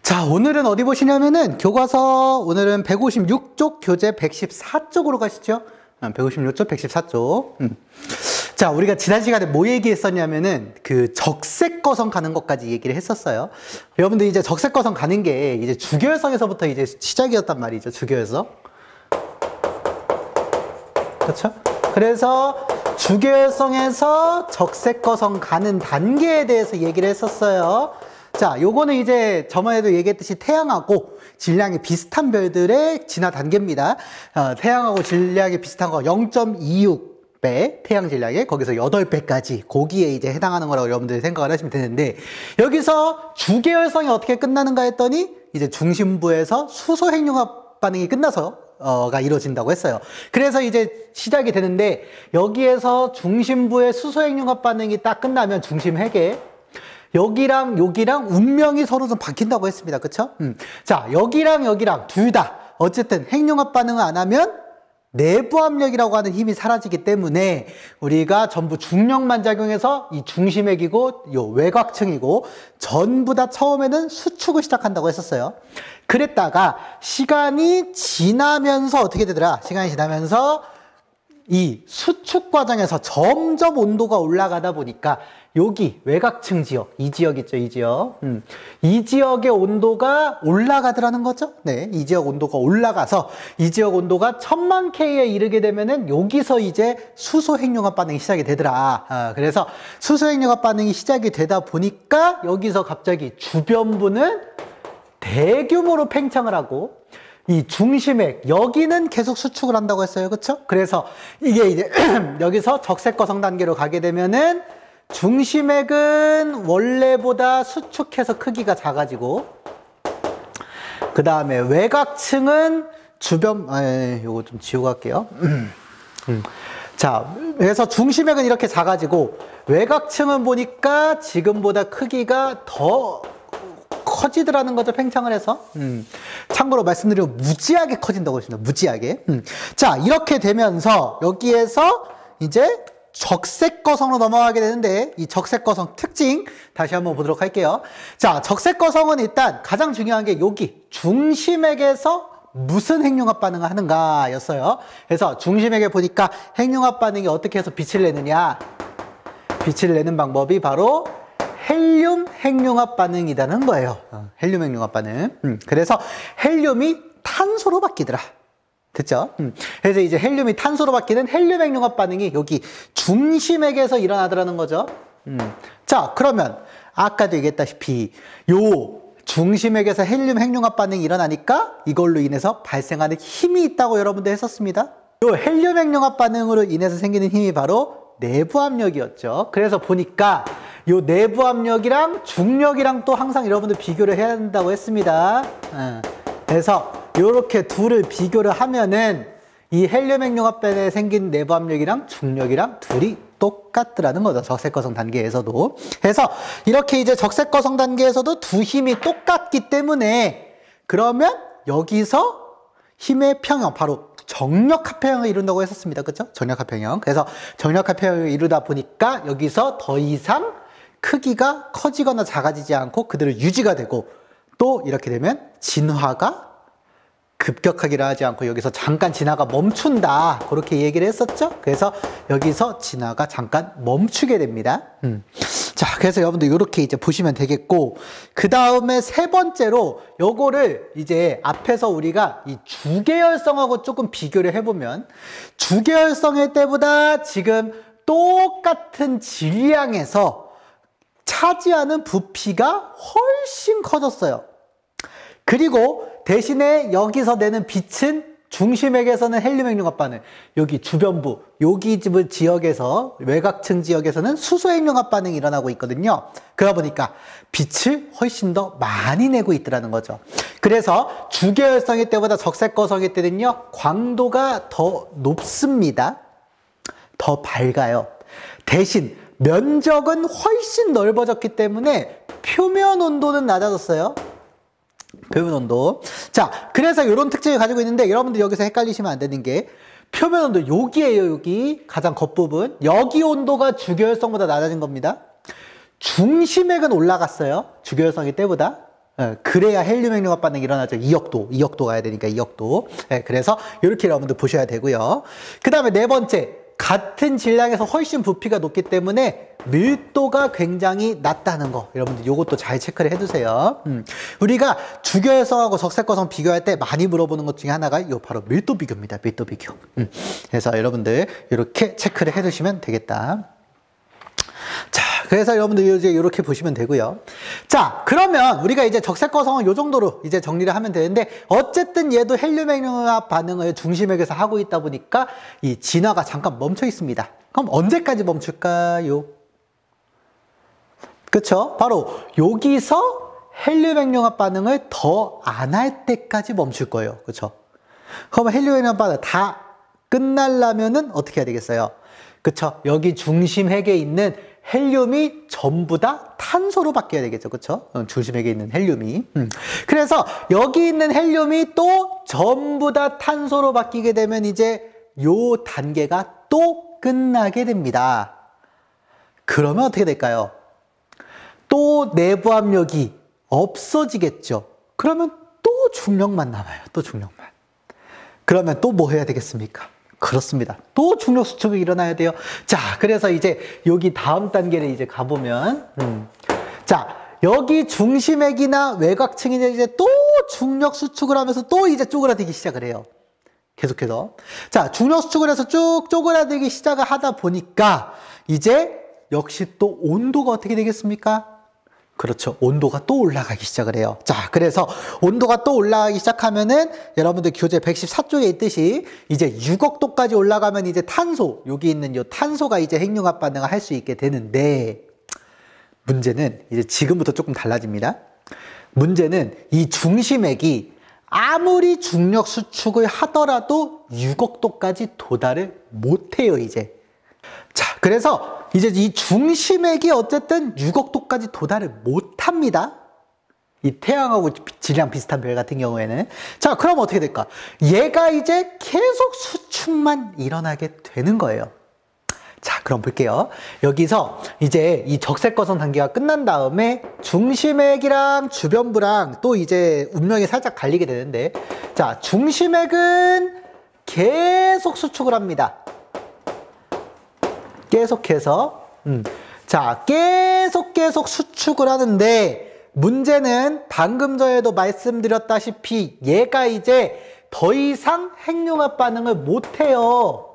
자, 오늘은 어디 보시냐면은 교과서 오늘은 156쪽 교재 114쪽으로 가시죠. 156쪽 114쪽. 자, 우리가 지난 시간에 뭐 얘기했었냐면은 그 적색거성 가는 것까지 얘기를 했었어요. 여러분들 이제 적색거성 가는 게 이제 주교열성에서부터 이제 시작이었단 말이죠. 주교열성. 그렇죠? 그래서 주교열성에서 적색거성 가는 단계에 대해서 얘기를 했었어요. 자, 요거는 이제 저번에도 얘기했듯이 태양하고 질량이 비슷한 별들의 진화 단계입니다. 태양하고 질량이 비슷한 거 0.26배, 태양 질량에 거기서 8배까지 거기에 이제 해당하는 거라고 여러분들이 생각을 하시면 되는데, 여기서 주계열성이 어떻게 끝나는가 했더니 이제 중심부에서 수소 핵융합 반응이 끝나서 가 이루어진다고 했어요. 그래서 이제 시작이 되는데, 여기에서 중심부의 수소 핵융합 반응이 딱 끝나면 중심핵에 여기랑 여기랑 운명이 서로 좀 바뀐다고 했습니다. 그쵸? 자, 여기랑 여기랑 둘 다 어쨌든 핵융합 반응을 안 하면 내부 압력이라고 하는 힘이 사라지기 때문에 우리가 전부 중력만 작용해서 이 중심핵이고 요 외곽층이고 전부 다 처음에는 수축을 시작한다고 했었어요. 그랬다가 시간이 지나면서 어떻게 되더라? 시간이 지나면서 이 수축 과정에서 점점 온도가 올라가다 보니까 여기 외곽층 지역, 이 지역 있죠, 이 지역. 이 지역의 온도가 올라가더라는 거죠. 네, 이 지역 온도가 올라가서 이 지역 온도가 1000만 K에 이르게 되면은 여기서 이제 수소 핵융합 반응이 시작이 되더라. 그래서 수소 핵융합 반응이 시작이 되다 보니까 여기서 갑자기 주변부는 대규모로 팽창을 하고 이 중심핵, 여기는 계속 수축을 한다고 했어요. 그쵸? 그래서 이게 이제 여기서 적색거성 단계로 가게 되면은 중심핵은 원래보다 수축해서 크기가 작아지고, 그 다음에 외곽층은 주변, 요거 좀 지우고 갈게요. 자, 그래서 중심핵은 이렇게 작아지고, 외곽층은 보니까 지금보다 크기가 더 커지더라는 거죠. 팽창을 해서. 참고로 말씀드리면 무지하게 커진다고 했습니다. 무지하게. 자, 이렇게 되면서 여기에서 이제 적색거성으로 넘어가게 되는데, 이 적색거성 특징 다시 한번 보도록 할게요. 자, 적색거성은 일단 가장 중요한 게 여기 중심핵에서 무슨 핵융합 반응을 하는가 였어요. 그래서 중심핵에 보니까 핵융합 반응이 어떻게 해서 빛을 내느냐, 빛을 내는 방법이 바로 헬륨 핵융합 반응이라는 거예요. 헬륨 핵융합 반응. 그래서 헬륨이 탄소로 바뀌더라. 됐죠? 그래서 이제 헬륨이 탄소로 바뀌는 헬륨 핵융합 반응이 여기 중심핵에서 일어나더라는 거죠. 자, 그러면 아까도 얘기했다시피 요 중심핵에서 헬륨 핵융합 반응이 일어나니까 이걸로 인해서 발생하는 힘이 있다고 여러분들 했었습니다. 요 헬륨 핵융합 반응으로 인해서 생기는 힘이 바로 내부 압력이었죠. 그래서 보니까 요 내부 압력이랑 중력이랑 또 항상 여러분들 비교를 해야 한다고 했습니다. 그래서 요렇게 둘을 비교를 하면은 이 헬륨 핵융합 반응에 생긴 내부 압력이랑 중력이랑 둘이 똑같더라는 거죠. 적색거성 단계에서도. 그래서 이렇게 이제 적색거성 단계에서도 두 힘이 똑같기 때문에, 그러면 여기서 힘의 평형, 바로 정력합평형을 이룬다고 했었습니다. 그렇죠? 정력합평형. 그래서 정력합평형을 이루다 보니까 여기서 더 이상 크기가 커지거나 작아지지 않고 그대로 유지가 되고, 또 이렇게 되면 진화가 급격하게 일어나지 않고 여기서 잠깐 진화가 멈춘다, 그렇게 얘기를 했었죠. 그래서 여기서 진화가 잠깐 멈추게 됩니다. 자, 그래서 여러분들 이렇게 이제 보시면 되겠고, 그 다음에 세 번째로 요거를 이제 앞에서 우리가 이 주계열성하고 조금 비교를 해보면, 주계열성일 때보다 지금 똑같은 질량에서 차지하는 부피가 훨씬 커졌어요. 그리고 대신에 여기서 내는 빛은 중심핵에서는 헬륨 핵융합 반응, 여기 주변부, 여기 지역에서 외곽층 지역에서는 수소 핵융합 반응이 일어나고 있거든요. 그러다 보니까 빛을 훨씬 더 많이 내고 있더라는 거죠. 그래서 주계열성일 때보다 적색거성일 때는요, 광도가 더 높습니다. 더 밝아요. 대신 면적은 훨씬 넓어졌기 때문에 표면 온도는 낮아졌어요. 표면 온도. 자, 그래서 이런 특징을 가지고 있는데, 여러분들 여기서 헷갈리시면 안 되는 게, 표면 온도 여기에요. 여기 가장 겉부분, 여기 온도가 주계열성보다 낮아진 겁니다. 중심핵은 올라갔어요. 주계열성이 때보다. 그래야 헬륨 핵융합 반응이 일어나죠. 2억도 가야 되니까 2억도. 그래서 이렇게 여러분들 보셔야 되고요. 그 다음에 네 번째, 같은 질량에서 훨씬 부피가 높기 때문에 밀도가 굉장히 낮다는 거. 여러분들 이것도 잘 체크를 해두세요. 우리가 주교해성하고 적색거성 비교할 때 많이 물어보는 것 중에 하나가 이 바로 밀도 비교입니다. 밀도 비교. 그래서 여러분들 이렇게 체크를 해두시면 되겠다. 자, 그래서 여러분들 이제 이렇게 보시면 되고요. 자, 그러면 우리가 이제 적색거성은 이 정도로 이제 정리를 하면 되는데, 어쨌든 얘도 헬륨 핵융합 반응을 중심핵에서 하고 있다 보니까 이 진화가 잠깐 멈춰 있습니다. 그럼 언제까지 멈출까요? 그쵸? 바로 여기서 헬륨 핵융합 반응을 더 안 할 때까지 멈출 거예요. 그쵸? 그러면 헬륨 핵융합 반응 다 끝나려면은 어떻게 해야 되겠어요? 그쵸? 여기 중심핵에 있는 헬륨이 전부 다 탄소로 바뀌어야 되겠죠. 그쵸? 중심핵에 있는 헬륨이. 그래서 여기 있는 헬륨이 또 전부 다 탄소로 바뀌게 되면 이제 요 단계가 또 끝나게 됩니다. 그러면 어떻게 될까요? 또 내부 압력이 없어지겠죠. 그러면 또 중력만 남아요. 또 중력만. 그러면 또 뭐 해야 되겠습니까? 그렇습니다. 또 중력 수축이 일어나야 돼요. 자, 그래서 이제 여기 다음 단계를 이제 가보면, 자, 여기 중심핵이나 외곽층이 이제 또 중력 수축을 하면서 또 이제 쪼그라들기 시작을 해요. 계속해서. 자, 중력 수축을 해서 쭉 쪼그라들기 시작을 하다 보니까 이제 역시 또 온도가 어떻게 되겠습니까? 그렇죠. 온도가 또 올라가기 시작을 해요. 자, 그래서 온도가 또 올라가기 시작하면은 여러분들 교재 114쪽에 있듯이 이제 6억 도까지 올라가면 이제 탄소, 여기 있는 이 탄소가 이제 핵융합 반응을 할 수 있게 되는데, 문제는 이제 지금부터 조금 달라집니다. 문제는 이 중심핵이 아무리 중력 수축을 하더라도 6억 도까지 도달을 못해요, 이제. 자, 그래서 이제 이 중심핵이 어쨌든 6억 도까지 도달을 못합니다. 이 태양하고 질량 비슷한 별 같은 경우에는. 자, 그럼 어떻게 될까? 얘가 이제 계속 수축만 일어나게 되는 거예요. 자, 그럼 볼게요. 여기서 이제 이 적색거성 단계가 끝난 다음에 중심핵이랑 주변부랑 또 이제 운명이 살짝 갈리게 되는데, 자, 중심핵은 계속 수축을 합니다. 계속해서 자, 계속 수축을 하는데, 문제는 방금 전에도 말씀드렸다시피 얘가 이제 더 이상 핵융합 반응을 못해요.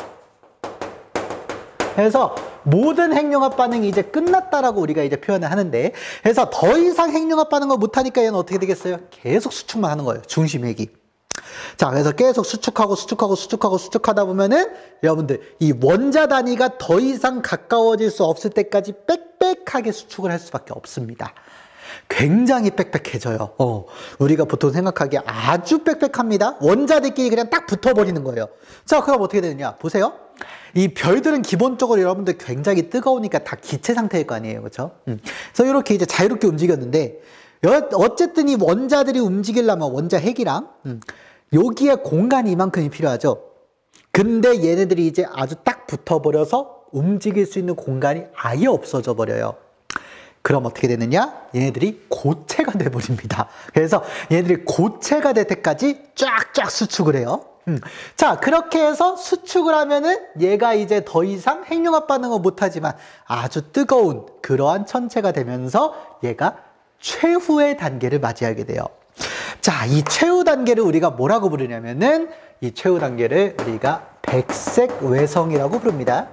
그래서 모든 핵융합 반응이 이제 끝났다라고 우리가 이제 표현을 하는데, 그래서 더 이상 핵융합 반응을 못하니까 얘는 어떻게 되겠어요? 계속 수축만 하는 거예요, 중심핵이. 자, 그래서 계속 수축하다 보면은 여러분들 이 원자 단위가 더 이상 가까워질 수 없을 때까지 빽빽하게 수축을 할 수밖에 없습니다. 굉장히 빽빽해져요. 우리가 보통 생각하기에 아주 빽빽합니다. 원자들끼리 그냥 딱 붙어버리는 거예요. 자, 그럼 어떻게 되느냐? 보세요. 이 별들은 기본적으로 여러분들 굉장히 뜨거우니까 다 기체 상태일 거 아니에요. 그렇죠? 그래서 이렇게 이제 자유롭게 움직였는데, 어쨌든 이 원자들이 움직이려면 원자 핵이랑 여기에 공간이 이만큼이 필요하죠. 근데 얘네들이 이제 아주 딱 붙어버려서 움직일 수 있는 공간이 아예 없어져 버려요. 그럼 어떻게 되느냐? 얘네들이 고체가 돼버립니다. 그래서 얘네들이 고체가 될 때까지 쫙쫙 수축을 해요. 자, 그렇게 해서 수축을 하면은 얘가 이제 더 이상 핵융합 반응을 못하지만 아주 뜨거운 그러한 천체가 되면서 얘가 최후의 단계를 맞이하게 돼요. 자, 이 최후 단계를 우리가 뭐라고 부르냐면은, 이 최후 단계를 우리가 백색 외성이라고 부릅니다.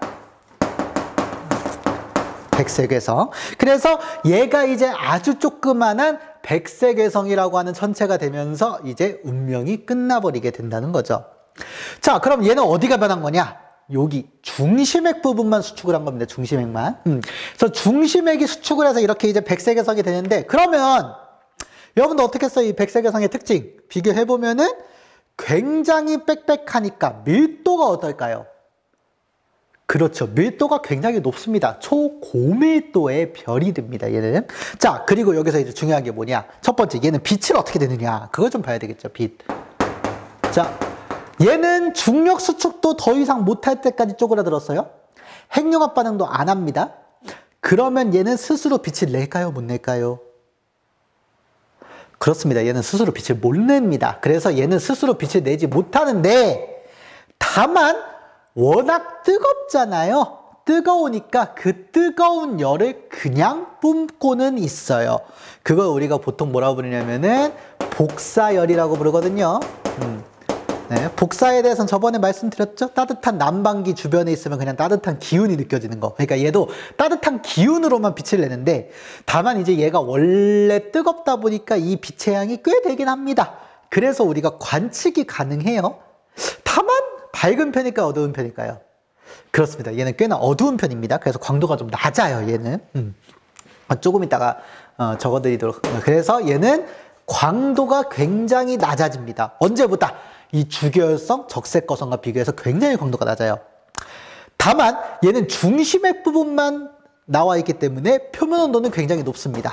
백색 외성. 그래서 얘가 이제 아주 조그만한 백색 외성이라고 하는 천체가 되면서 이제 운명이 끝나버리게 된다는 거죠. 자, 그럼 얘는 어디가 변한 거냐? 여기 중심핵 부분만 수축을 한 겁니다. 중심핵만. 그래서 중심핵이 수축을 해서 이렇게 이제 백색 외성이 되는데, 그러면 여러분들 어떻게 써요? 이 백색외성의 특징 비교해보면은 굉장히 빽빽하니까 밀도가 어떨까요? 그렇죠. 밀도가 굉장히 높습니다. 초고밀도의 별이 됩니다, 얘는. 자, 그리고 여기서 이제 중요한 게 뭐냐? 첫 번째, 얘는 빛을 어떻게 되느냐? 그걸 좀 봐야 되겠죠, 빛. 자, 얘는 중력 수축도 더 이상 못할 때까지 쪼그라들었어요. 핵융합 반응도 안 합니다. 그러면 얘는 스스로 빛을 낼까요? 못 낼까요? 그렇습니다. 얘는 스스로 빛을 못 냅니다. 그래서 얘는 스스로 빛을 내지 못하는데, 다만 워낙 뜨겁잖아요. 뜨거우니까 그 뜨거운 열을 그냥 뿜고는 있어요. 그걸 우리가 보통 뭐라고 부르냐면은 복사열이라고 부르거든요. 네, 복사에 대해서는 저번에 말씀드렸죠? 따뜻한 난방기 주변에 있으면 그냥 따뜻한 기운이 느껴지는 거. 그러니까 얘도 따뜻한 기운으로만 빛을 내는데, 다만 이제 얘가 원래 뜨겁다 보니까 이 빛의 양이 꽤 되긴 합니다. 그래서 우리가 관측이 가능해요. 다만 밝은 편일까요? 어두운 편일까요? 그렇습니다. 얘는 꽤나 어두운 편입니다. 그래서 광도가 좀 낮아요, 얘는. 조금 이따가 적어드리도록. 그래서 얘는 광도가 굉장히 낮아집니다. 언제보다? 이 주계열성, 적색거성과 비교해서 굉장히 광도가 낮아요. 다만 얘는 중심의 부분만 나와 있기 때문에 표면 온도는 굉장히 높습니다.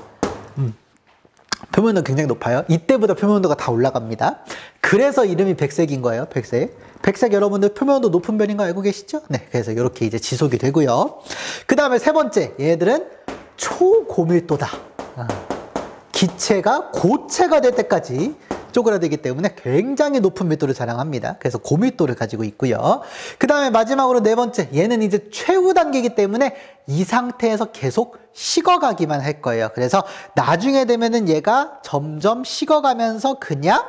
표면 온도는 굉장히 높아요. 이때보다 표면 온도가 다 올라갑니다. 그래서 이름이 백색인 거예요. 백색. 백색 여러분들 표면 온도 높은 편인 거 알고 계시죠? 네. 그래서 이렇게 이제 지속이 되고요. 그 다음에 세 번째, 얘들은 초고밀도다. 기체가 고체가 될 때까지 쪼그라들기 때문에 굉장히 높은 밀도를 자랑합니다. 그래서 고밀도를 가지고 있고요. 그 다음에 마지막으로 네 번째, 얘는 이제 최후 단계이기 때문에 이 상태에서 계속 식어가기만 할 거예요. 그래서 나중에 되면은 얘가 점점 식어가면서 그냥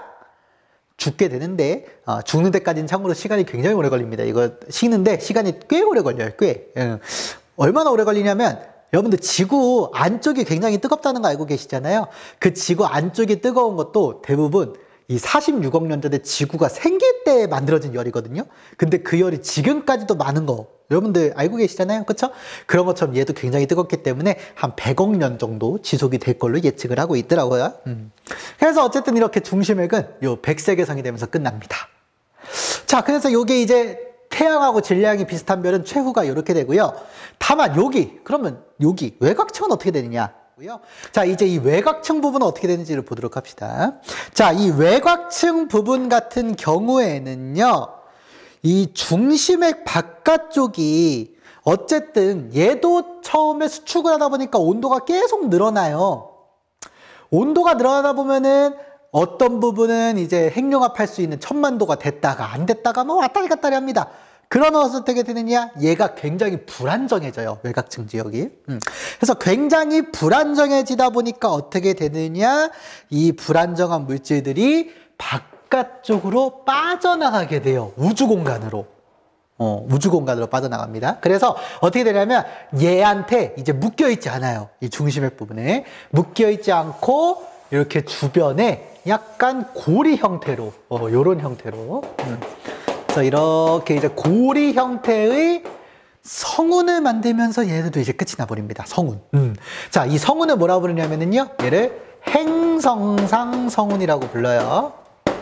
죽게 되는데, 죽는 데까지는 참고로 시간이 굉장히 오래 걸립니다. 이거 식는데 시간이 꽤 오래 걸려요. 꽤. 얼마나 오래 걸리냐면, 여러분들 지구 안쪽이 굉장히 뜨겁다는 거 알고 계시잖아요. 그 지구 안쪽이 뜨거운 것도 대부분 이 46억 년 전에 지구가 생길 때 만들어진 열이거든요. 근데 그 열이 지금까지도 많은 거 여러분들 알고 계시잖아요. 그렇죠? 그런 것처럼 얘도 굉장히 뜨겁기 때문에 한 100억 년 정도 지속이 될 걸로 예측을 하고 있더라고요. 그래서 어쨌든 이렇게 중심액은 요 백색의 성이 되면서 끝납니다. 자, 그래서 요게 이제 태양하고 질량이 비슷한 별은 최후가 이렇게 되고요. 다만 그러면 여기 외곽층은 어떻게 되느냐? 자, 이제 이 외곽층 부분은 어떻게 되는지를 보도록 합시다. 자, 이 외곽층 부분 같은 경우에는요, 이 중심액 바깥쪽이 어쨌든 얘도 처음에 수축을 하다 보니까 온도가 계속 늘어나요. 온도가 늘어나다 보면은 어떤 부분은 이제 핵융합할 수 있는 천만도가 됐다가 안 됐다가 뭐 왔다리 갔다리 합니다. 그러면 어떻게 되느냐? 얘가 굉장히 불안정해져요. 외곽층 지역이. 그래서 굉장히 불안정해지다 보니까 어떻게 되느냐? 이 불안정한 물질들이 바깥쪽으로 빠져나가게 돼요. 우주공간으로. 우주공간으로 빠져나갑니다. 그래서 어떻게 되냐면 얘한테 이제 묶여있지 않아요. 이 중심액 부분에. 묶여있지 않고 이렇게 주변에 약간 고리 형태로, 요런 형태로. 그래서 이렇게 이제 고리 형태의 성운을 만들면서 얘들도 이제 끝이 나버립니다. 성운. 자, 이 성운을 뭐라고 부르냐면요. 얘를 행성상 성운이라고 불러요.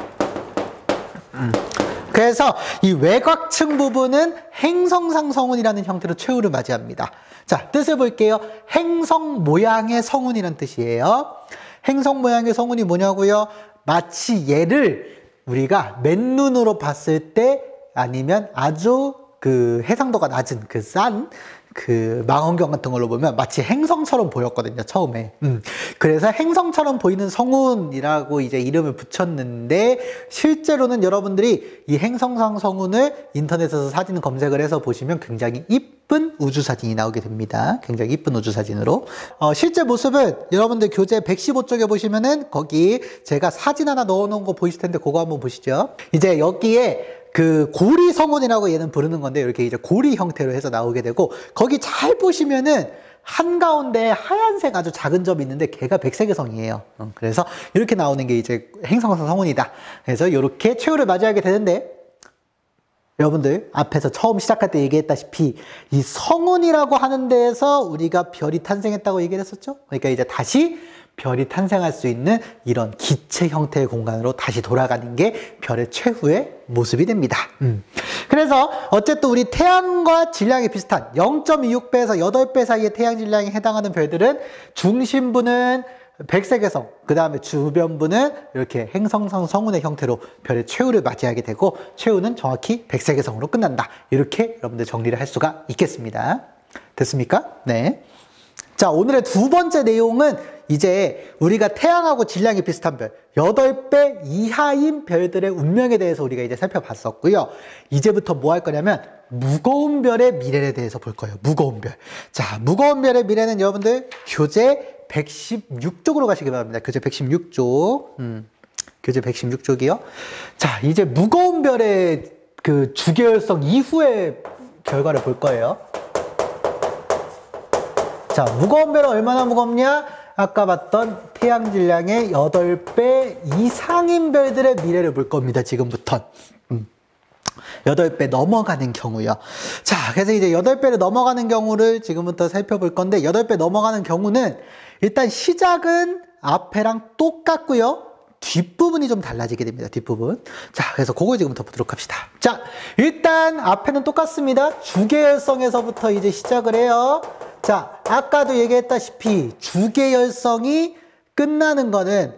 그래서 이 외곽층 부분은 행성상 성운이라는 형태로 최후를 맞이합니다. 자, 뜻을 볼게요. 행성 모양의 성운이라는 뜻이에요. 행성 모양의 성운이 뭐냐고요? 마치 얘를 우리가 맨눈으로 봤을 때 아니면 아주 그 해상도가 낮은 그 싼 그 망원경 같은 걸로 보면 마치 행성처럼 보였거든요, 처음에. 그래서 행성처럼 보이는 성운이라고 이제 이름을 붙였는데, 실제로는 여러분들이 이 행성상 성운을 인터넷에서 사진 검색을 해서 보시면 굉장히 이쁜 우주 사진이 나오게 됩니다. 굉장히 이쁜 우주 사진으로. 실제 모습은 여러분들 교재 115쪽에 보시면은 거기 제가 사진 하나 넣어 놓은 거 보이실 텐데 그거 한번 보시죠. 이제 여기에 그 고리 성운이라고 얘는 부르는 건데, 이렇게 이제 고리 형태로 해서 나오게 되고, 거기 잘 보시면은 한가운데 하얀색 아주 작은 점이 있는데 걔가 백색의 성이에요. 그래서 이렇게 나오는 게 이제 행성상 성운이다. 그래서 이렇게 최후를 맞이하게 되는데, 여러분들 앞에서 처음 시작할 때 얘기했다시피 이 성운이라고 하는 데에서 우리가 별이 탄생했다고 얘기를 했었죠. 그러니까 이제 다시 별이 탄생할 수 있는 이런 기체 형태의 공간으로 다시 돌아가는 게 별의 최후의 모습이 됩니다. 그래서 어쨌든 우리 태양과 질량이 비슷한 0.26배에서 8배 사이의 태양 질량에 해당하는 별들은 중심부는 백색의 성, 그 다음에 주변부는 이렇게 행성상 성운의 형태로 별의 최후를 맞이하게 되고, 최후는 정확히 백색의 성으로 끝난다. 이렇게 여러분들 정리를 할 수가 있겠습니다. 됐습니까? 네. 자, 오늘의 두 번째 내용은 이제 우리가 태양하고 질량이 비슷한 별, 8배 이하인 별들의 운명에 대해서 우리가 이제 살펴봤었고요. 이제부터 뭐 할 거냐면 무거운 별의 미래에 대해서 볼 거예요. 무거운 별. 자, 무거운 별의 미래는 여러분들 교재 116쪽으로 가시기 바랍니다. 교재 116쪽. 교재 116쪽이요. 자, 이제 무거운 별의 그 주계열성 이후의 결과를 볼 거예요. 자, 무거운 별은 얼마나 무겁냐? 아까 봤던 태양 질량의 8배 이상인 별들의 미래를 볼 겁니다. 지금부터. 8배 넘어가는 경우요. 자, 그래서 이제 8배를 넘어가는 경우를 지금부터 살펴볼 건데, 8배 넘어가는 경우는 일단 시작은 앞에랑 똑같고요. 뒷부분이 좀 달라지게 됩니다. 뒷부분. 자, 그래서 그걸 지금부터 보도록 합시다. 자, 일단 앞에는 똑같습니다. 주계열성에서부터 이제 시작을 해요. 자, 아까도 얘기했다시피 주계열성이 끝나는 거는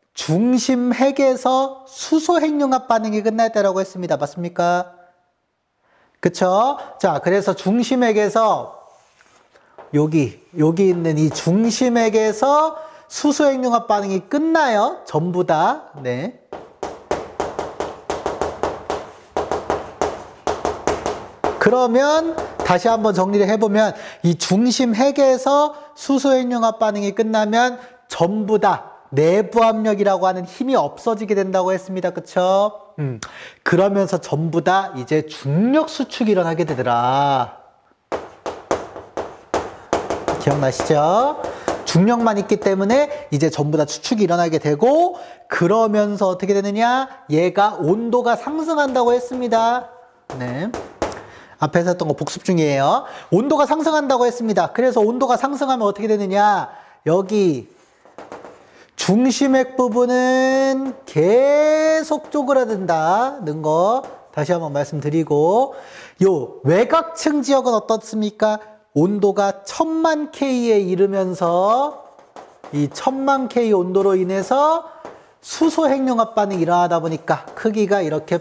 중심핵에서 수소핵융합 반응이 끝날 때라고 했습니다. 맞습니까? 그쵸? 자, 그래서 중심핵에서 여기 있는 이 중심핵에서 수소핵융합 반응이 끝나요. 전부 다. 네. 그러면 다시 한번 정리를 해보면 이 중심핵에서 수소핵융합 반응이 끝나면 전부 다 내부 압력이라고 하는 힘이 없어지게 된다고 했습니다. 그쵸? 그러면서 전부 다 이제 중력 수축이 일어나게 되더라. 기억나시죠? 중력만 있기 때문에 이제 전부 다 수축이 일어나게 되고, 그러면서 어떻게 되느냐? 얘가 온도가 상승한다고 했습니다. 네. 앞에서 했던 거 복습 중이에요. 온도가 상승한다고 했습니다. 그래서 온도가 상승하면 어떻게 되느냐? 여기 중심핵 부분은 계속 쪼그라든다는 거 다시 한번 말씀드리고, 요 외곽층 지역은 어떻습니까? 온도가 1000만 K에 이르면서 이 1000만 K 온도로 인해서 수소핵융합 반응이 일어나다 보니까 크기가 이렇게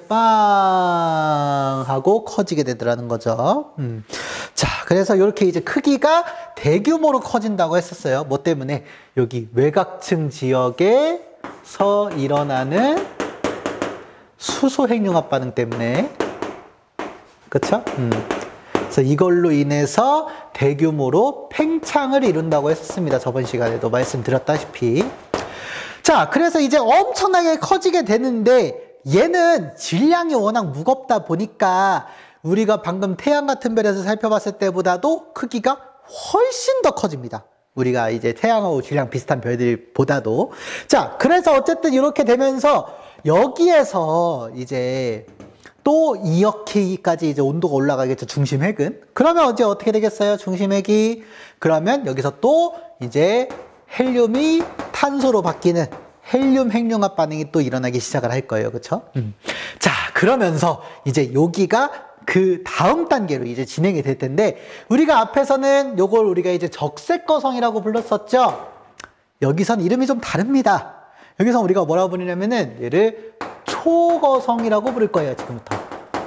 빵 하고 커지게 되더라는 거죠. 자, 그래서 이렇게 이제 크기가 대규모로 커진다고 했었어요. 뭐 때문에? 여기 외곽층 지역에서 일어나는 수소핵융합 반응 때문에. 그쵸? 그래서 이걸로 인해서 대규모로 팽창을 이룬다고 했었습니다. 저번 시간에도 말씀드렸다시피. 자, 그래서 이제 엄청나게 커지게 되는데, 얘는 질량이 워낙 무겁다 보니까 우리가 방금 태양 같은 별에서 살펴봤을 때보다도 크기가 훨씬 더 커집니다. 우리가 이제 태양하고 질량 비슷한 별들보다도. 자, 그래서 어쨌든 이렇게 되면서 여기에서 이제 또 2억 K까지 이제 온도가 올라가겠죠. 중심핵은. 그러면 이제 어떻게 되겠어요? 중심핵이. 그러면 여기서 또 이제 헬륨이 탄소로 바뀌는 헬륨 핵융합 반응이 또 일어나기 시작을 할 거예요. 그쵸? 자, 그러면서 이제 여기가 그 다음 단계로 이제 진행이 될 텐데, 우리가 앞에서는 요걸 우리가 이제 적색거성이라고 불렀었죠? 여기선 이름이 좀 다릅니다. 여기서 우리가 뭐라고 부르냐면은 얘를 초거성이라고 부를 거예요. 지금부터.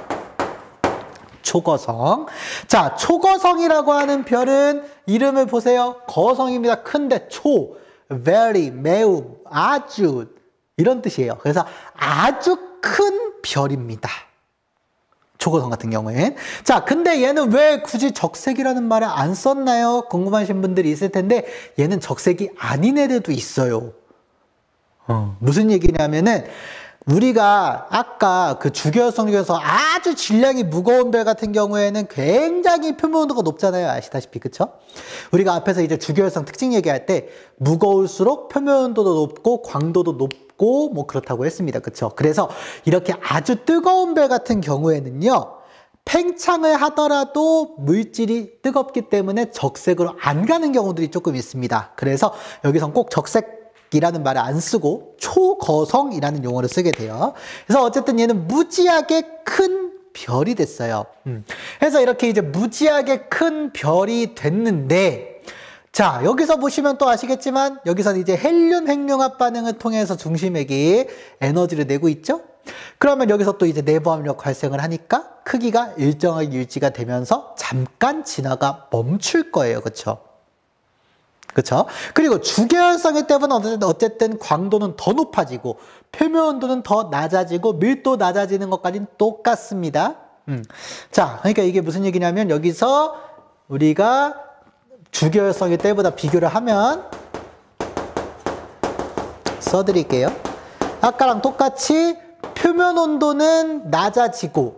초거성. 자, 초거성이라고 하는 별은 이름을 보세요. 거성입니다. 큰데 초, very, 매우, 아주 이런 뜻이에요. 그래서 아주 큰 별입니다. 초거성 같은 경우엔. 자, 근데 얘는 왜 굳이 적색이라는 말을 안 썼나요? 궁금하신 분들이 있을 텐데, 얘는 적색이 아닌 애들도 있어요. 무슨 얘기냐면은, 우리가 아까 그 주계열성 중에서 아주 질량이 무거운 별 같은 경우에는 굉장히 표면 온도가 높잖아요. 아시다시피. 그쵸? 우리가 앞에서 이제 주계열성 특징 얘기할 때 무거울수록 표면 온도도 높고 광도도 높고 뭐 그렇다고 했습니다. 그쵸? 그래서 이렇게 아주 뜨거운 별 같은 경우에는요, 팽창을 하더라도 물질이 뜨겁기 때문에 적색으로 안 가는 경우들이 조금 있습니다. 그래서 여기선 꼭 적색 이라는 말을 안 쓰고 초거성이라는 용어를 쓰게 돼요. 그래서 어쨌든 얘는 무지하게 큰 별이 됐어요. 그래서 이렇게 이제 무지하게 큰 별이 됐는데, 자, 여기서 보시면 또 아시겠지만 여기서는 이제 헬륨 핵융합 반응을 통해서 중심핵이 에너지를 내고 있죠. 그러면 여기서 또 이제 내부 압력 발생을 하니까 크기가 일정하게 유지가 되면서 잠깐 지나가 멈출 거예요. 그렇죠? 그쵸? 그리고 주계열성일 때는 어쨌든 광도는 더 높아지고 표면 온도는 더 낮아지고 밀도 낮아지는 것까지는 똑같습니다. 자, 그러니까 이게 무슨 얘기냐면 여기서 우리가 주계열성일 때보다 비교를 하면 써드릴게요. 아까랑 똑같이 표면 온도는 낮아지고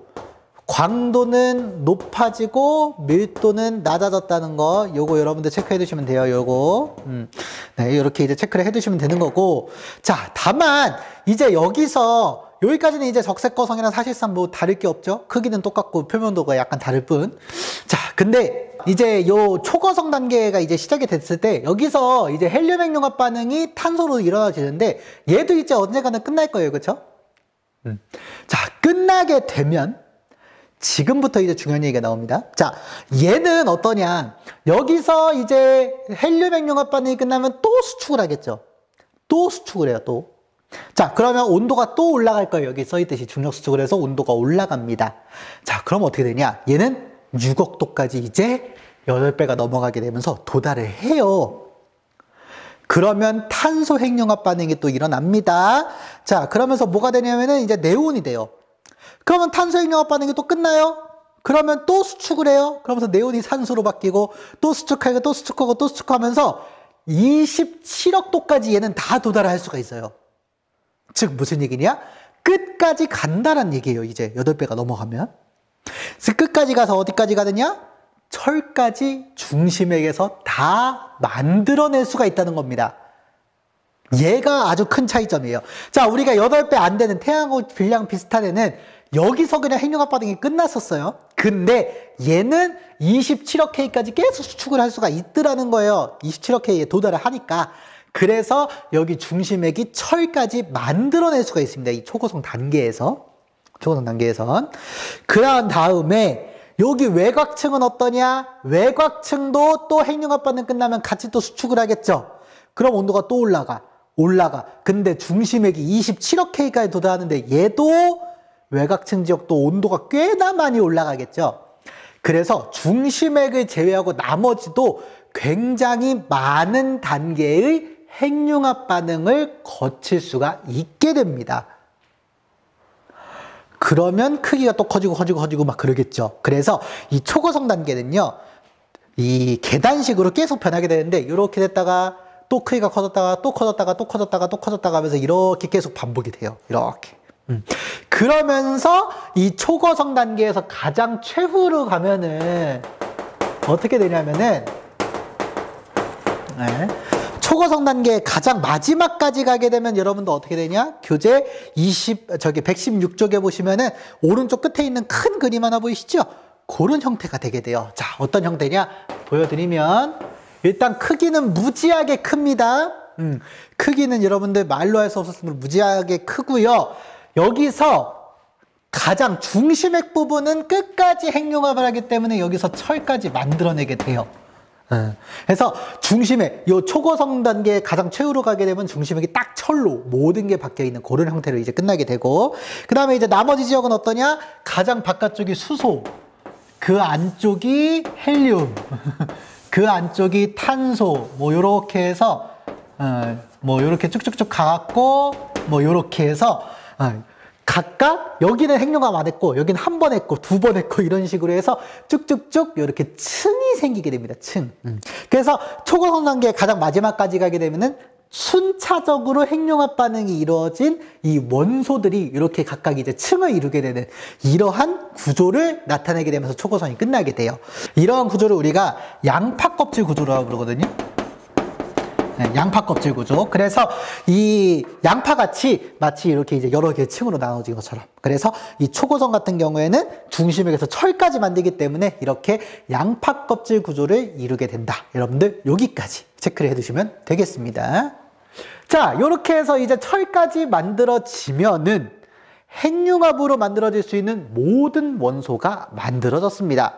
광도는 높아지고 밀도는 낮아졌다는 거, 요거 여러분들 체크해 두시면 돼요. 요거 네, 이렇게 이제 체크를 해 두시면 되는 거고. 자, 다만 이제 여기까지는 이제 적색거성이랑 사실상 뭐 다를 게 없죠. 크기는 똑같고 표면도가 약간 다를 뿐. 자, 근데 이제 요 초거성 단계가 이제 시작이 됐을 때 여기서 이제 헬륨 핵융합 반응이 탄소로 일어나지는데 얘도 이제 언젠가는 끝날 거예요. 그렇죠? 자, 끝나게 되면 지금부터 이제 중요한 얘기가 나옵니다. 자, 얘는 어떠냐? 여기서 이제 헬륨 핵융합 반응이 끝나면 또 수축을 하겠죠. 또 수축을 해요, 또. 자, 그러면 온도가 또 올라갈 거예요. 여기 써있듯이 중력 수축을 해서 온도가 올라갑니다. 자, 그럼 어떻게 되냐? 얘는 6억 도까지 이제 8배가 넘어가게 되면서 도달을 해요. 그러면 탄소 핵융합 반응이 또 일어납니다. 자, 그러면서 뭐가 되냐면은 이제 네온이 돼요. 그러면 탄소 핵융합 반응이 또 끝나요? 그러면 또 수축을 해요. 그러면서 네온이 산소로 바뀌고 또 수축하고 또 수축하고 또 수축하면서 27억 도까지 얘는 다 도달할 수가 있어요. 즉 무슨 얘기냐? 끝까지 간다는 얘기예요. 이제 8배가 넘어가면. 그래서 끝까지 가서 어디까지 가느냐? 철까지 중심액에서 다 만들어낼 수가 있다는 겁니다. 얘가 아주 큰 차이점이에요. 자, 우리가 8배 안 되는 태양하고 질량 비슷한 애는 여기서 그냥 핵융합 반응이 끝났었어요. 근데 얘는 27억 K까지 계속 수축을 할 수가 있더라는 거예요. 27억 K에 도달을 하니까. 그래서 여기 중심액이 철까지 만들어낼 수가 있습니다. 이 초고성 단계에서. 초고성 단계에선. 그런 다음에 여기 외곽층은 어떠냐? 외곽층도 또 핵융합 반응 끝나면 같이 또 수축을 하겠죠. 그럼 온도가 또 올라가. 근데 중심액이 27억 K까지 도달하는데 얘도 외곽층 지역도 온도가 꽤나 많이 올라가겠죠. 그래서 중심액을 제외하고 나머지도 굉장히 많은 단계의 핵융합 반응을 거칠 수가 있게 됩니다. 그러면 크기가 또 커지고 막 그러겠죠. 그래서 이 초고성 단계는요, 이 계단식으로 계속 변하게 되는데 이렇게 됐다가 또 크기가 커졌다가 또 커졌다가 하면서 이렇게 계속 반복이 돼요. 이렇게. 그러면서 이 초고성 단계에서 가장 최후로 가면은 어떻게 되냐면은 초고성 단계 가장 마지막까지 가게 되면 여러분도 어떻게 되냐? 교재 116쪽에 보시면은 오른쪽 끝에 있는 큰 그림 하나 보이시죠? 그런 형태가 되게 돼요. 자, 어떤 형태냐? 보여드리면 일단 크기는 무지하게 큽니다. 크기는 여러분들 말로 할 수 없었으므로 무지하게 크고요. 여기서 가장 중심액 부분은 끝까지 핵융합을 하기 때문에 여기서 철까지 만들어내게 돼요. 그래서 중심액, 요 초고성 단계에 가장 최후로 가게 되면 중심액이 딱 철로 모든 게 바뀌어 있는 그런 형태로 이제 끝나게 되고, 그 다음에 이제 나머지 지역은 어떠냐? 가장 바깥쪽이 수소, 그 안쪽이 헬륨, 그 안쪽이 탄소, 뭐 요렇게 해서 뭐 요렇게 쭉쭉쭉 가갖고 뭐 요렇게 해서 각각 여기는 핵융합 안 했고 여기는 한 번 했고 두 번 했고 이런 식으로 해서 쭉쭉쭉 이렇게 층이 생기게 됩니다. 층. 그래서 초고성 단계 가장 마지막까지 가게 되면은 순차적으로 핵융합 반응이 이루어진 이 원소들이 이렇게 각각 이제 층을 이루게 되는 이러한 구조를 나타내게 되면서 초고성이 끝나게 돼요. 이러한 구조를 우리가 양파 껍질 구조라고 부르거든요. 네, 양파 껍질 구조. 그래서 이 양파같이 마치 이렇게 이제 여러 개의 층으로 나눠진 것처럼. 그래서 이 초고성 같은 경우에는 중심액에서 철까지 만들기 때문에 이렇게 양파 껍질 구조를 이루게 된다. 여러분들 여기까지 체크를 해두시면 되겠습니다. 자, 이렇게 해서 이제 철까지 만들어지면은 핵융합으로 만들어질 수 있는 모든 원소가 만들어졌습니다.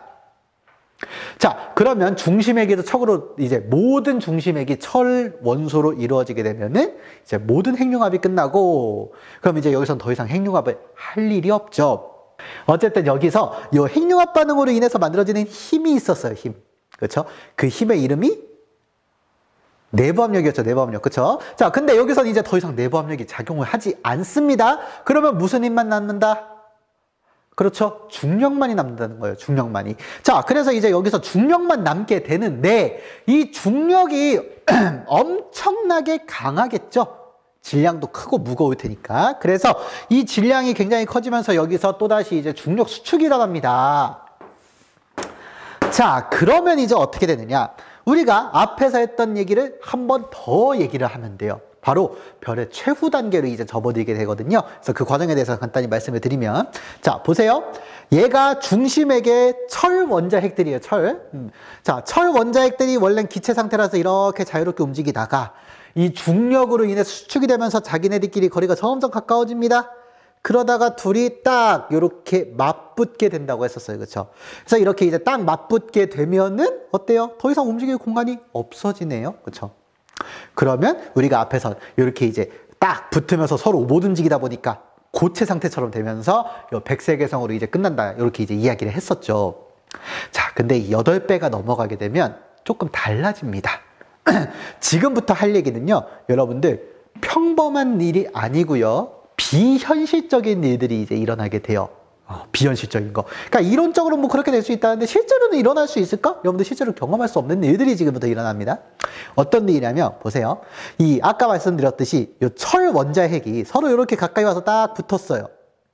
자, 그러면 중심액에도 척으로 이제 모든 중심액이 철 원소로 이루어지게 되면은 이제 모든 핵융합이 끝나고, 그럼 이제 여기선 더 이상 핵융합을 할 일이 없죠. 어쨌든 여기서 이 핵융합 반응으로 인해서 만들어지는 힘이 있었어요. 힘. 그렇죠? 그 힘의 이름이 내부압력이었죠, 내부압력. 그쵸? 자, 근데 여기서는 이제 더 이상 내부압력이 작용을 하지 않습니다. 그러면 무슨 힘만 남는다? 그렇죠. 중력만이 남는다는 거예요. 중력만이. 자, 그래서 이제 여기서 중력만 남게 되는데 이 중력이 엄청나게 강하겠죠. 질량도 크고 무거울 테니까. 그래서 이 질량이 굉장히 커지면서 여기서 또다시 이제 중력 수축이 일어납니다. 자, 그러면 이제 어떻게 되느냐? 우리가 앞에서 했던 얘기를 한 번 더 얘기를 하면 돼요. 바로 별의 최후 단계로 이제 접어들게 되거든요. 그래서 그 과정에 대해서 간단히 말씀을 드리면, 자, 보세요. 얘가 중심에게 철 원자핵들이에요, 철. 자, 철 원자핵들이 원래는 기체 상태라서 이렇게 자유롭게 움직이다가 이 중력으로 인해 수축이 되면서 자기네들끼리 거리가 점점 가까워집니다. 그러다가 둘이 딱 이렇게 맞붙게 된다고 했었어요. 그렇죠? 그래서 이렇게 이제 딱 맞붙게 되면은 어때요? 더 이상 움직일 공간이 없어지네요. 그렇죠? 그러면 우리가 앞에서 이렇게 이제 딱 붙으면서 서로 못 움직이다 보니까 고체 상태처럼 되면서 백색외성으로 이제 끝난다. 이렇게 이제 이야기를 했었죠. 자, 근데 이 8배가 넘어가게 되면 조금 달라집니다. 지금부터 할 얘기는요, 여러분들 평범한 일이 아니고요, 비현실적인 일들이 이제 일어나게 돼요. 비현실적인 거. 그러니까 이론적으로 뭐 그렇게 될 수 있다는데 실제로는 일어날 수 있을까? 여러분들 실제로 경험할 수 없는 일들이 지금부터 일어납니다. 어떤 일이냐면 보세요. 이 아까 말씀드렸듯이 이 철 원자핵이 서로 이렇게 가까이 와서 딱 붙었어요.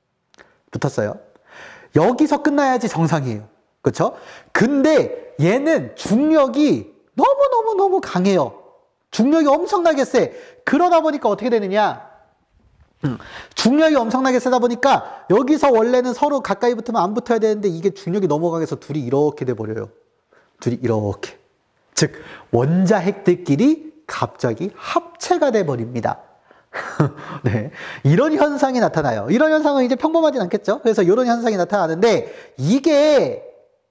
여기서 끝나야지 정상이에요. 그렇죠? 근데 얘는 중력이 너무 강해요. 중력이 엄청나게 세. 그러다 보니까 어떻게 되느냐? 중력이 엄청나게 세다 보니까 여기서 원래는 서로 가까이 붙으면 안 붙어야 되는데 이게 중력이 넘어가서 둘이 이렇게 돼버려요. 둘이 이렇게. 즉 원자핵들끼리 갑자기 합체가 돼버립니다. 네, 이런 현상이 나타나요. 이런 현상은 이제 평범하진 않겠죠. 그래서 이런 현상이 나타나는데 이게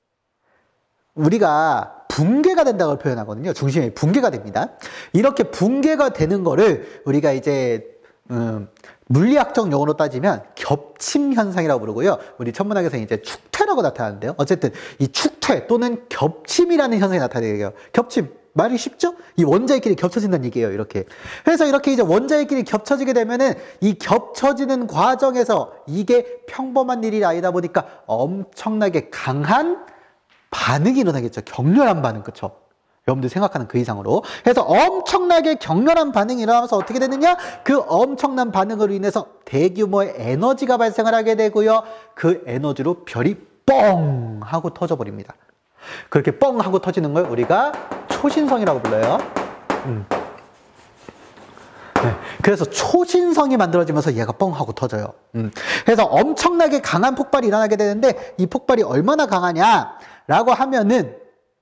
우리가 붕괴가 된다고 표현하거든요. 중심이 붕괴가 됩니다. 이렇게 붕괴가 되는 거를 우리가 이제 물리학적 용어로 따지면 겹침 현상이라고 부르고요. 우리 천문학에서는 이제 축퇴라고 나타나는데요. 어쨌든 이 축퇴 또는 겹침이라는 현상이 나타나요. 겹침. 말이 쉽죠? 이 원자끼리 겹쳐진다는 얘기예요, 이렇게. 그래서 이렇게 이제 원자끼리 겹쳐지게 되면은 이 겹쳐지는 과정에서 이게 평범한 일이 아니다 보니까 엄청나게 강한 반응이 일어나겠죠. 격렬한 반응, 그쵸? 여러분들 생각하는 그 이상으로. 그래서 엄청나게 격렬한 반응이 일어나면서 어떻게 되느냐? 그 엄청난 반응으로 인해서 대규모의 에너지가 발생을 하게 되고요. 그 에너지로 별이 뻥 하고 터져버립니다. 그렇게 뻥 하고 터지는 걸 우리가 초신성이라고 불러요. 네, 그래서 초신성이 만들어지면서 얘가 뻥 하고 터져요. 그래서 엄청나게 강한 폭발이 일어나게 되는데 이 폭발이 얼마나 강하냐라고 하면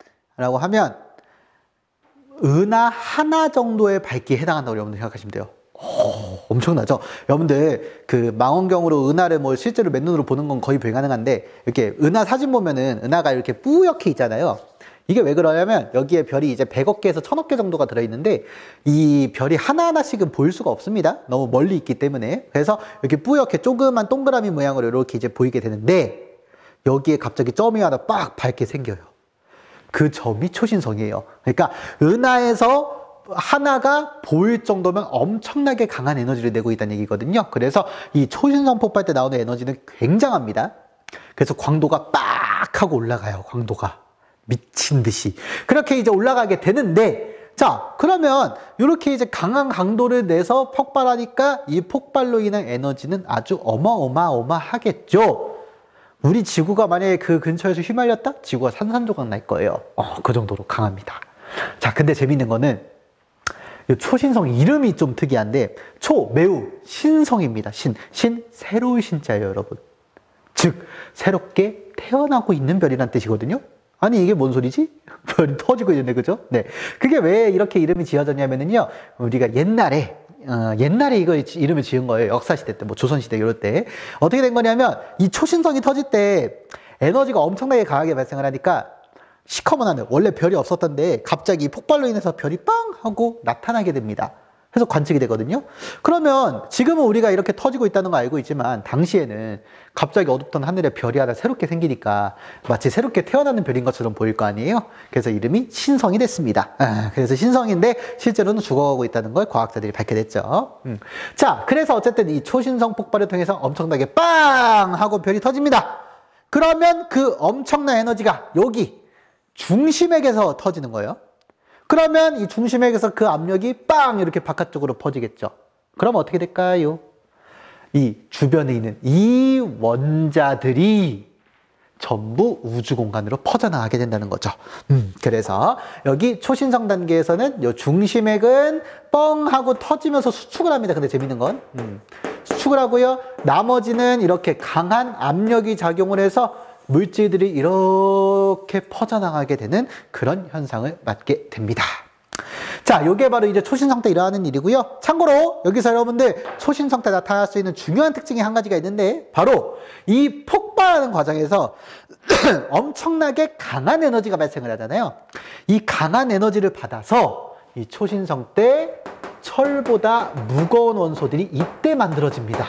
은하 하나 정도의 밝기에 해당한다고 여러분들 생각하시면 돼요. 엄청나죠? 여러분들 그 망원경으로 은하를 뭐 실제로 맨눈으로 보는 건 거의 불가능한데 이렇게 은하 사진 보면은 은하가 이렇게 뿌옇게 있잖아요. 이게 왜 그러냐면 여기에 별이 이제 100억 개에서 1000억 개 정도가 들어있는데 이 별이 하나하나씩은 볼 수가 없습니다. 너무 멀리 있기 때문에. 그래서 이렇게 뿌옇게 조그만 동그라미 모양으로 이렇게 이제 보이게 되는데 여기에 갑자기 점이 하나 빡 밝게 생겨요. 그 점이 초신성이에요. 그러니까 은하에서 하나가 보일 정도면 엄청나게 강한 에너지를 내고 있다는 얘기거든요. 그래서 이 초신성 폭발 때 나오는 에너지는 굉장합니다. 그래서 광도가 빡 하고 올라가요. 광도가 미친 듯이 그렇게 이제 올라가게 되는데, 자, 그러면 이렇게 이제 강한 강도를 내서 폭발하니까 이 폭발로 인한 에너지는 아주 어마어마하겠죠. 우리 지구가 만약에 그 근처에서 휘말렸다? 지구가 산산조각 날 거예요. 그 정도로 강합니다. 자, 근데 재밌는 거는 초신성 이름이 좀 특이한데 매우 신성입니다. 신 새로운 신자예요, 여러분. 즉 새롭게 태어나고 있는 별이란 뜻이거든요. 아니 이게 뭔 소리지? 별이 터지고 있는데, 그죠? 네, 그게 왜 이렇게 이름이 지어졌냐면은요, 우리가 옛날에 이거 이름을 지은 거예요. 역사시대 때, 뭐 조선시대 이럴 때 어떻게 된 거냐면 이 초신성이 터질 때 에너지가 엄청나게 강하게 발생을 하니까 시커먼 하늘, 원래 별이 없었던데 갑자기 폭발로 인해서 별이 빵 하고 나타나게 됩니다. 해서 관측이 되거든요. 그러면 지금은 우리가 이렇게 터지고 있다는 거 알고 있지만 당시에는 갑자기 어둡던 하늘에 별이 하나 새롭게 생기니까 마치 새롭게 태어나는 별인 것처럼 보일 거 아니에요. 그래서 이름이 신성이 됐습니다. 그래서 신성인데 실제로는 죽어가고 있다는 걸 과학자들이 밝혀냈죠. 자, 그래서 어쨌든 이 초신성 폭발을 통해서 엄청나게 빵 하고 별이 터집니다. 그러면 그 엄청난 에너지가 여기 중심액에서 터지는 거예요. 그러면 이 중심액에서 그 압력이 빵 이렇게 바깥쪽으로 퍼지겠죠. 그럼 어떻게 될까요? 이 주변에 있는 이 원자들이 전부 우주 공간으로 퍼져나가게 된다는 거죠. 그래서 여기 초신성 단계에서는 이 중심액은 뻥 하고 터지면서 수축을 합니다. 근데 재밌는 건 수축을 하고요. 나머지는 이렇게 강한 압력이 작용을 해서 물질들이 이렇게 퍼져나가게 되는 그런 현상을 맞게 됩니다. 자, 요게 바로 이제 초신성 때 일어나는 일이고요. 참고로 여기서 여러분들 초신성 때 나타날 수 있는 중요한 특징이 한 가지가 있는데 바로 이 폭발하는 과정에서 엄청나게 강한 에너지가 발생을 하잖아요. 이 강한 에너지를 받아서 이 초신성 때 철보다 무거운 원소들이 이때 만들어집니다.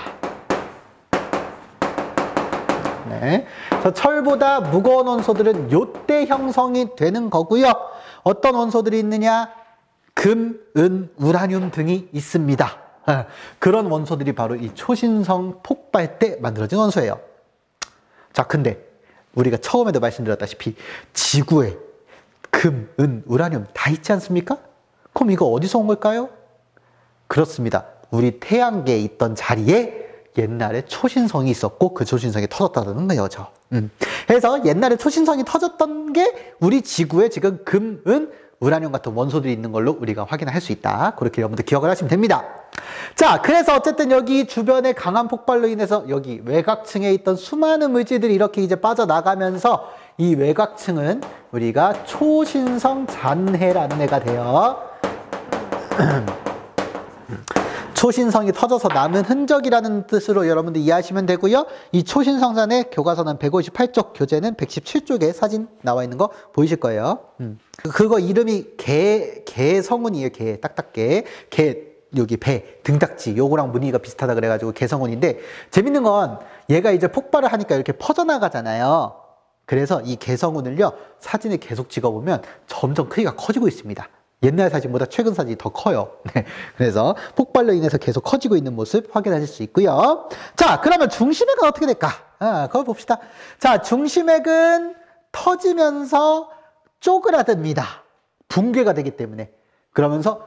네. 그래서 철보다 무거운 원소들은 요때 형성이 되는 거고요. 어떤 원소들이 있느냐? 금, 은, 우라늄 등이 있습니다. 그런 원소들이 바로 이 초신성 폭발 때 만들어진 원소예요. 자, 근데 우리가 처음에도 말씀드렸다시피 지구에 금, 은, 우라늄 다 있지 않습니까? 그럼 이거 어디서 온 걸까요? 그렇습니다. 우리 태양계에 있던 자리에 옛날에 초신성이 있었고 그 초신성이 터졌다는 거죠. 그래서 옛날에 초신성이 터졌던 게 우리 지구에 지금 금, 은, 우라늄 같은 원소들이 있는 걸로 우리가 확인할 수 있다. 그렇게 여러분들 기억을 하시면 됩니다. 자, 그래서 어쨌든 여기 주변의 강한 폭발로 인해서 여기 외곽층에 있던 수많은 물질들이 이렇게 이제 빠져나가면서 이 외곽층은 우리가 초신성 잔해라는 애가 돼요. 초신성이 터져서 남은 흔적이라는 뜻으로 여러분들 이해하시면 되고요. 이 초신성산의 교과서는 158쪽, 교재는 117쪽에 사진 나와 있는 거 보이실 거예요. 그거 이름이 개성운이에요. 딱딱개. 여기 배, 등딱지, 요거랑 무늬가 비슷하다 그래가지고 개성운인데 재밌는 건 얘가 이제 폭발을 하니까 이렇게 퍼져나가잖아요. 그래서 이 개성운을요, 사진을 계속 찍어보면 점점 크기가 커지고 있습니다. 옛날 사진보다 최근 사진이 더 커요. 네. 그래서 폭발로 인해서 계속 커지고 있는 모습 확인하실 수 있고요. 자, 그러면 중심액은 어떻게 될까? 그걸 봅시다. 자, 중심액은 터지면서 쪼그라듭니다. 붕괴가 되기 때문에. 그러면서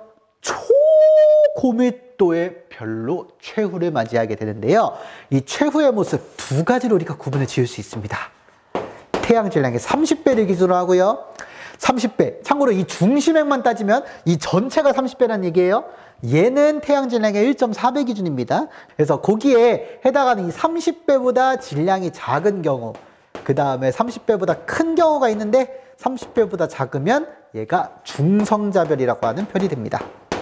초고밀도의 별로 최후를 맞이하게 되는데요. 이 최후의 모습 두 가지로 우리가 구분을 지을 수 있습니다. 태양 질량의 30배를 기준으로 하고요. 30배. 참고로 이 중심액만 따지면 이 전체가 30배라는 얘기예요. 얘는 태양 질량의 1.4배 기준입니다. 그래서 거기에 해당하는 이 30배보다 질량이 작은 경우, 그 다음에 30배보다 큰 경우가 있는데 30배보다 작으면 얘가 중성자별이라고 하는 별이 됩니다.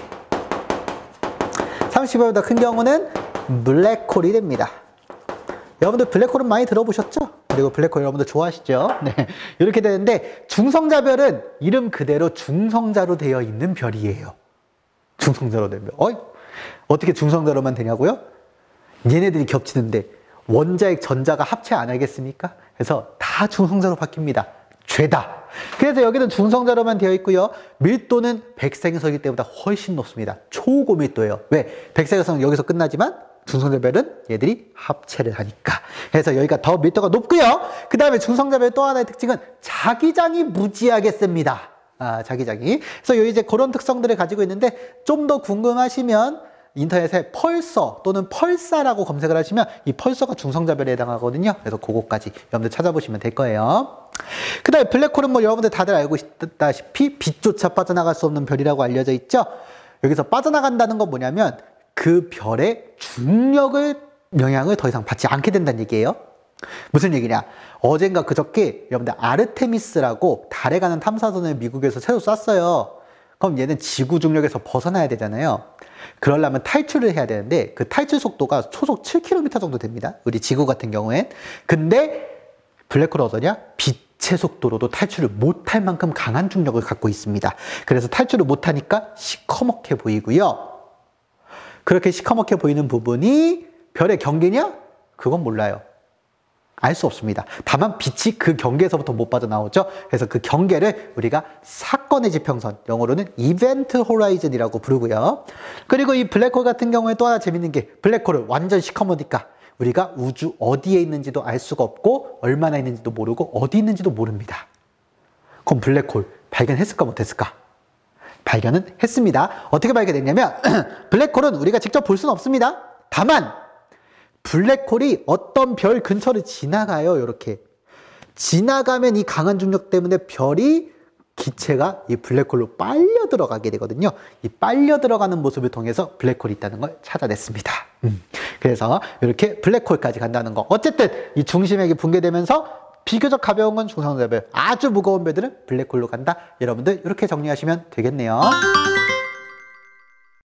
30배보다 큰 경우는 블랙홀이 됩니다. 여러분들 블랙홀은 많이 들어보셨죠? 그리고 블랙홀 여러분들 좋아하시죠? 네. 이렇게 되는데 중성자별은 이름 그대로 중성자로 되어 있는 별이에요. 중성자로 되면 어떻게 중성자로만 되냐고요? 얘네들이 겹치는데 원자액 전자가 합체 안 하겠습니까? 그래서 다 중성자로 바뀝니다. 죄다. 그래서 여기는 중성자로만 되어 있고요. 밀도는 백색연석이기 때보다 훨씬 높습니다. 초고밀도예요. 왜? 백색연석은 여기서 끝나지만 중성자별은 얘들이 합체를 하니까. 그래서 여기가 더 밀도가 높고요. 그 다음에 중성자별 또 하나의 특징은 자기장이 무지하게 셉니다. 자기장이. 그래서 여기 이제 그런 특성들을 가지고 있는데 좀 더 궁금하시면 인터넷에 펄서 또는 펄사라고 검색을 하시면 이 펄서가 중성자별에 해당하거든요. 그래서 그거까지 여러분들 찾아보시면 될 거예요. 그 다음에 블랙홀은 뭐 여러분들 다들 알고 있다시피 빛조차 빠져나갈 수 없는 별이라고 알려져 있죠. 여기서 빠져나간다는 건 뭐냐면 그 별의 중력을 영향을 더 이상 받지 않게 된다는 얘기예요. 무슨 얘기냐? 어젠가 그저께 여러분들 아르테미스라고 달에 가는 탐사선을 미국에서 새로 쐈어요. 그럼 얘는 지구 중력에서 벗어나야 되잖아요. 그러려면 탈출을 해야 되는데 그 탈출 속도가 초속 7km 정도 됩니다. 우리 지구 같은 경우엔. 근데 블랙홀은 어떠냐? 빛의 속도로도 탈출을 못할 만큼 강한 중력을 갖고 있습니다. 그래서 탈출을 못하니까 시커멓게 보이고요. 그렇게 시커멓게 보이는 부분이 별의 경계냐? 그건 몰라요. 알 수 없습니다. 다만 빛이 그 경계에서부터 못 빠져나오죠. 그래서 그 경계를 우리가 사건의 지평선, 영어로는 이벤트 호라이즌이라고 부르고요. 그리고 이 블랙홀 같은 경우에 또 하나 재밌는 게 블랙홀은 완전 시커머니까 우리가 우주 어디에 있는지도 알 수가 없고 얼마나 있는지도 모르고 어디 있는지도 모릅니다. 그럼 블랙홀 발견했을까 못했을까? 발견은 했습니다. 어떻게 발견했냐면 블랙홀은 우리가 직접 볼 수는 없습니다. 다만 블랙홀이 어떤 별 근처를 지나가요. 이렇게 지나가면 이 강한 중력 때문에 별이 기체가 이 블랙홀로 빨려 들어가게 되거든요. 이 빨려 들어가는 모습을 통해서 블랙홀이 있다는 걸 찾아냈습니다. 그래서 이렇게 블랙홀까지 간다는 거. 어쨌든 이 중심액이 붕괴되면서 비교적 가벼운 건 중성자별, 아주 무거운 별들은 블랙홀로 간다. 여러분들 이렇게 정리하시면 되겠네요.